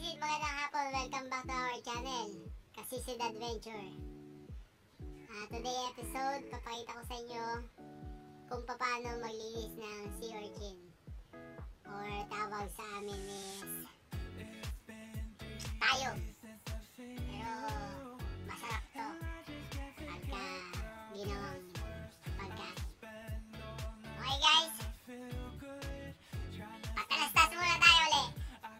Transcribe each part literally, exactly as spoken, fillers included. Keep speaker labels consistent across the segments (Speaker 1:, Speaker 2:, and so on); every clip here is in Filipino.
Speaker 1: Kasisid, magandang hapon. Welcome back to our channel, Kasisid Adventure. Uh, today episode, papakita ko sa inyo kung paano maglinis ng sea urchin. Or tawag sa amin is tayo. Pero masarap to pagka ginawang pagkain. Okay guys, patalastas muna tayo ulit.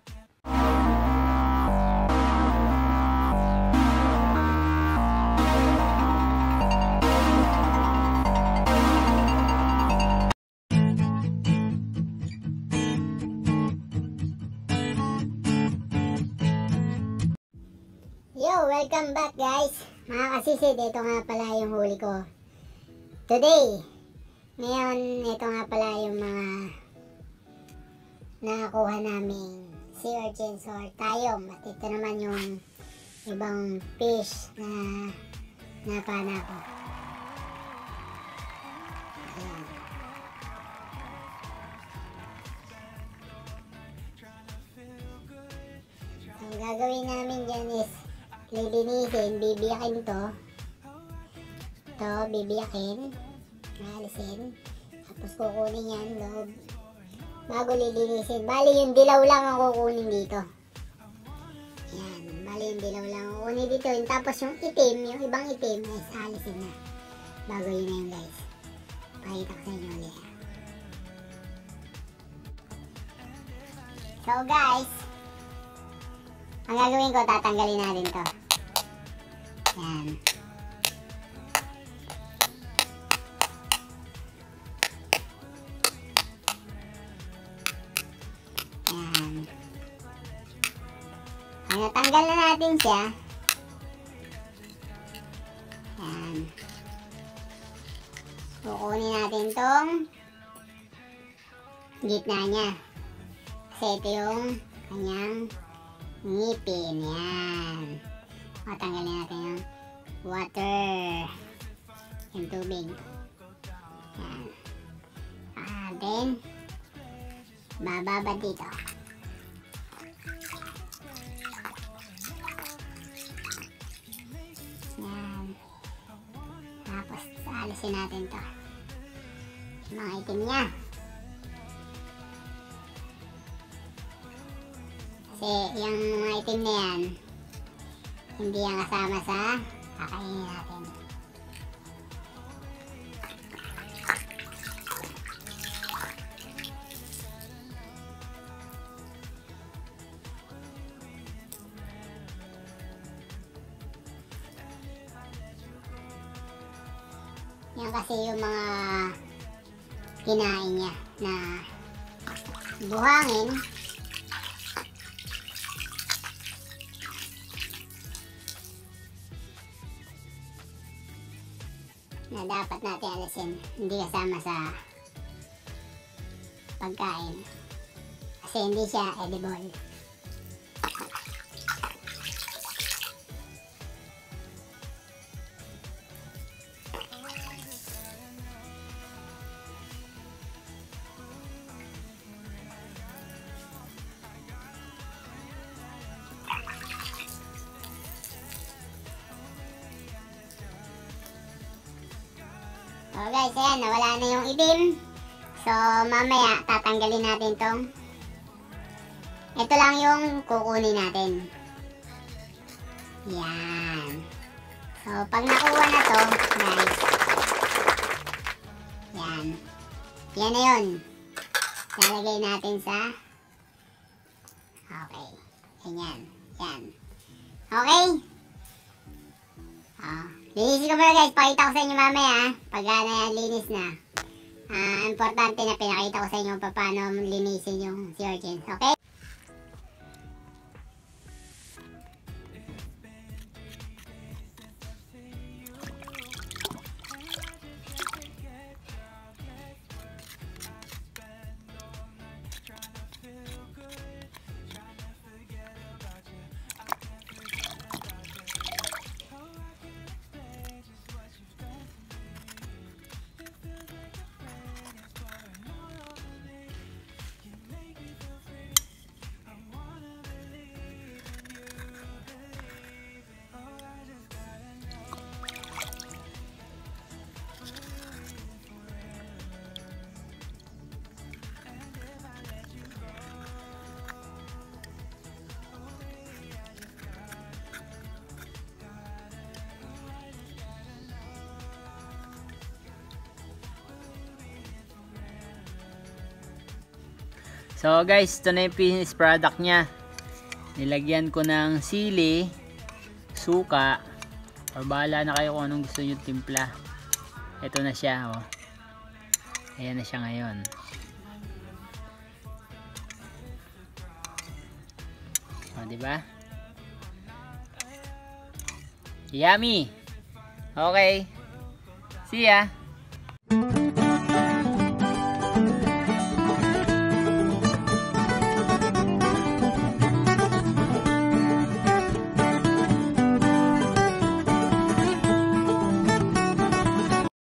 Speaker 1: Yo, welcome back guys. Mga kasisid, ito nga pala yung huli ko today. Ngayon, ito nga pala yung mga nakakuha namin sea urchins or tayom. At ito naman yung ibang fish na napana ko. Ayan. Ang gagawin namin dyan is lilinisin, bibiyakin to. Ito, bibiyakin. Alisin. Tapos kukunin yan loob. Bago lilinisin. Bali yung dilaw lang ang kukunin dito. Yan. Bali yung dilaw lang ang kukunin dito. Yung, tapos yung itim, yung ibang itim is alisin na. Bago yun na yun guys. Pakita ko sa inyo ulit. So guys, ang gagawin ko, tatanggalin natin to. Yan. Yan. Ang natanggal na natin siya. Yan. Kukunin natin tong gitna niya. Kasi ito yung kanyang ngipin. Yan. O, tanggalin natin yung water. Yung tubig. Yan. Ah, then, bababa dito. Yan. Tapos, alisin natin to. Yung mga itim niya. Kasi yung mga itim na yan, hindi yan kasama sa kakainin natin. Yan kasi yung mga kinain niya na buhangin. Na dapat natin alisin, hindi kasama sa pagkain kasi hindi siya edible. So guys, ayan, nawala na yung itim. So mamaya tatanggalin natin tong, ito lang yung kukunin natin. Yan. So pag nakuha na to guys, yan, yan na yun. Lalagay natin sa, okay, ganyan, yan, okay. Oh, linisin ko muna guys, pakita ko sa inyo mamaya pag na linis na. Ah, importante na pinakita ko sa inyo paano linisin yung sea urchins, okay?
Speaker 2: So guys, ito na yung finished product niya. Nilagyan ko ng sili, suka, or bahala na kayo kung anong gusto nyo timpla. Ito na siya, oh. Ayan na siya ngayon. O, diba? Yummy! Okay. See ya!